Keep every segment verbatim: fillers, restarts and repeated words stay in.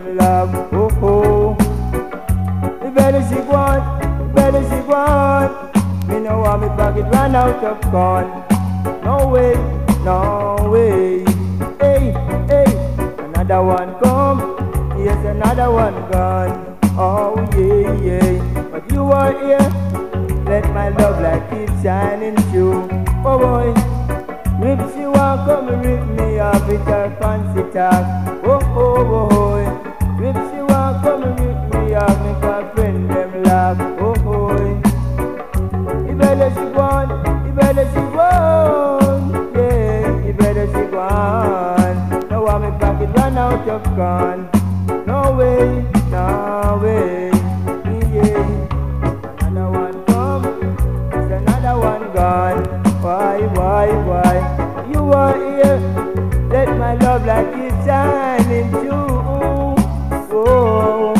them love. Oh oh. You better she go on, you better she go on. Me know want me pocket run out of corn. No way, no way. Hey, hey, another one come. Yes, another one gone. Oh yeah, yeah. But you are here. Let my love light keep shining through. Oh boy. Rip she want come and rip me off with her fancy talk. Oh oh boy. Rip she want come and rip me off, make her friend them laugh. Oh boy. You better she go on, you better she go on. Yeah, you better she go on. Now want me pocket run out of corn. No way, no way. Yeah. Another one come, it's another one gone. Why, why, why? You are here. Let my love light keep shining through. Oh,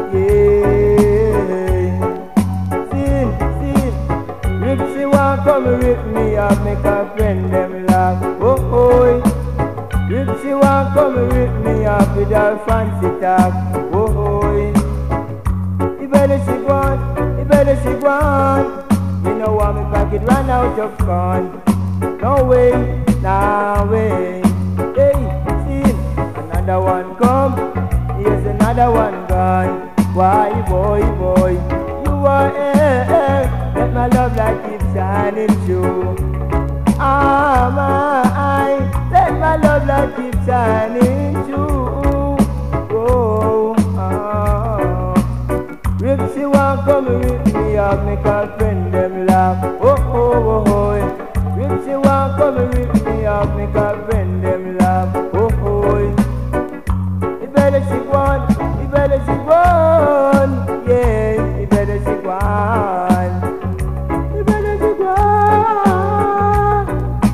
yeah. Sin, sin. Rip she want come rip me up, make her friend them laugh. Oh, oh. Rip she want come rip me up with her fancy talk. Oh, oh. You better she go on, you better she go on. You know want me pocket run out of corn. No way, no way. Hey, see, another one come. Here's another one gone. Why, boy, boy, you are here. Let my love light keep shining through. Ah, my, let my love light keep shining through. Oh, ah. Rip she want come rip me up, make her friend them laugh. Oh, oh, oh, oh. Rip she want come rip me up, make her friend them laugh. Oh, oh. You better she go on, you better she go on. Yeah, you better she go on. You better she go on.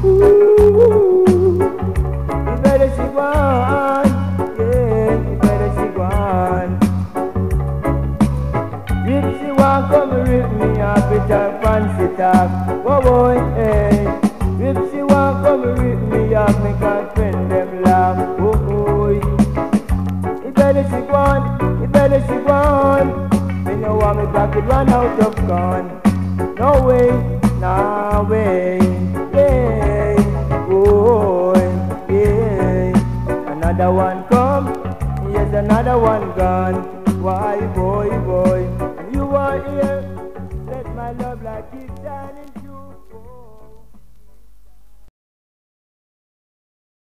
Ooh. You better she go on. Yeah, you better she go on. Rip she want come rip me up with her fancy talk. Oh boy, hey. Rip she want come rip me up, make her friend them laugh. Oh boy. You better she go on, you better she go on. Me know want me pocket run out of corn. No way, no way. Yeah, oh yeah. Another one come, yes another one gone. Why boy, boy, you are here. Let my love light keep shining.